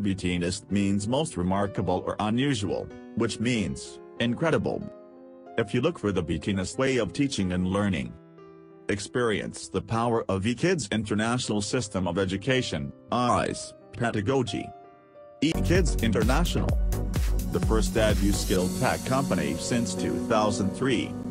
Beatinest means most remarkable or unusual, which means incredible. If you look for the Beatinest way of teaching and learning, experience the power of eKids International System of Education, EISE, Pedagogy. eKids International, the first EduSkillTech company since 2003.